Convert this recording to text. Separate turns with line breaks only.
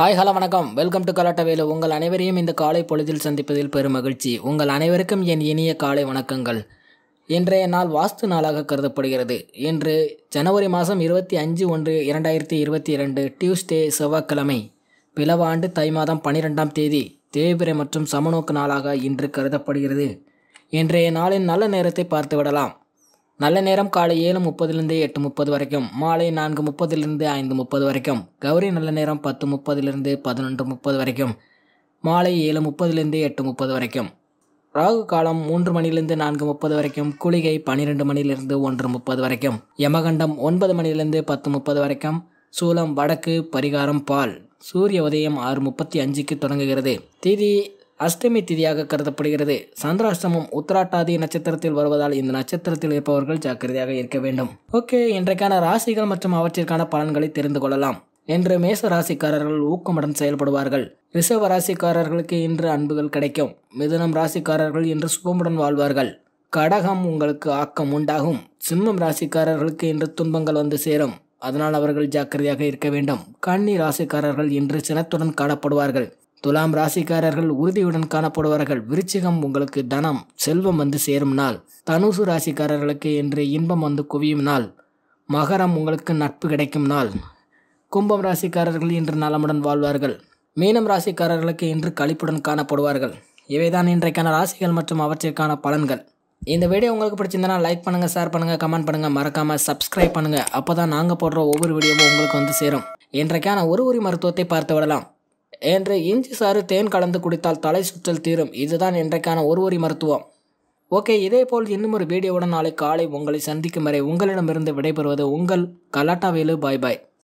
Hi hello வணக்கம். Welcome to Galatta Velu. உங்கள் அனைவரையும் இந்த காலை பொழுதில் சந்திப்பதில் பெரும் மகிழ்ச்சி. உங்கள் அனைவருக்கும் என் இனிய காலை வணக்கங்கள். இன்றைய நாள் வாஸ்து நாளாக கருதப்படுகிறது. இன்று ஜனவரி மாதம் 25/1/2022 டியூஸ்டே செவ்வாய்க்கிழமை. பிளவ ஆண்டு தை மாதம் 12ஆம் தேதி தேய்பிறை மற்றும் சமநோக்கு நாளாக இன்று கருதப்படுகிறது. இன்றைய நாளின் நல்ல நேரத்தை பார்த்து விடலாம். நல்ல நேரம் காலை 7:30 8:30 வரைக்கும், மாலை 4:30 5:30 வரைக்கும். கௌரி நல்ல நேரம் 10:30 11:30 வரைக்கும், மாலை 7:30 8:30 வரைக்கும். ராகு காலம் 3 மணிலிருந்து 4:30 வரைக்கும், குளிகை 12 மணிலிருந்து 1:30 வரைக்கும், யமகண்டம் 9 மணிலிருந்து 10:30 வரைக்கும், சூலம் வடக்கு, பரிகாரம் பால். சூரிய உதயம் 6:35க்கு தொடங்குகிறது. திதி அஷ்டமி திதியாக கருதப்படுகிறது. சந்திராஷ்டமம் உத்திராட்டாதி நட்சத்திரத்தில் வருவதால் இந்த நட்சத்திரத்தில் இருப்பவர்கள் ஜாக்கிரதையாக இருக்க வேண்டும். ஓகே, இன்றைக்கான ராசிகள் மற்றும் அவற்றிற்கான பலன்களை தெரிந்து கொள்ளலாம். இன்று மேச ராசிக்காரர்கள் ஊக்கமுடன் செயல்படுவார்கள். ரிஷப ராசிக்காரர்களுக்கு இன்று அன்புகள் கிடைக்கும். மிதுனம் ராசிக்காரர்கள் இன்று சுகமுடன் வாழ்வார்கள். கடகம் உங்களுக்கு ஆக்கம் உண்டாகும். சிம்மம் ராசிக்காரர்களுக்கு இன்று துன்பங்கள் வந்து சேரும். அதனால் அவர்கள் ஜாக்கிரதையாக இருக்க வேண்டும். கன்னி ராசிக்காரர்கள் இன்று சினத்துடன் காணப்படுவார்கள். துலாம் ராசிக்காரர்கள் உறுதியுடன் காணப்படுவார்கள். விருச்சிகம் உங்களுக்கு தனம் செல்வம் வந்து சேரும் நாள். தனுசு ராசிக்காரர்களுக்கு இன்று இன்பம் வந்து குவியும் நாள். மகரம் உங்களுக்கு நட்பு கிடைக்கும் நாள். கும்பம் ராசிக்காரர்கள் இன்று நலமுடன் வாழ்வார்கள். மீனம் ராசிக்காரர்களுக்கு இன்று களிப்புடன் காணப்படுவார்கள். இவைதான் இன்றைக்கான ராசிகள் மற்றும் அவற்றிற்கான பலன்கள். இந்த வீடியோ உங்களுக்கு பிடிச்சிருந்தனா லைக் பண்ணுங்கள், ஷேர் பண்ணுங்கள், கமெண்ட் பண்ணுங்கள், மறக்காமல் சப்ஸ்கிரைப் பண்ணுங்கள். அப்போ தான் நாங்கள் போடுற ஒவ்வொரு வீடியோவும் உங்களுக்கு வந்து சேரும். இன்றைக்கான ஒரு மருத்துவத்தை பார்த்து விடலாம். என்று இஞ்சி சாறு தேன் கலந்து குடித்தால் தலை சுற்றல் தீரும். இதுதான் இன்றைக்கான ஒரு மருத்துவம். ஓகே, இதேபோல் இன்னும் ஒரு வீடியோவுடன் நாளை காலை உங்களை சந்திக்கும் வரை உங்களிடமிருந்து விடைபெறுவது உங்கள் கலாட்டா வேலு. பாய் பாய்.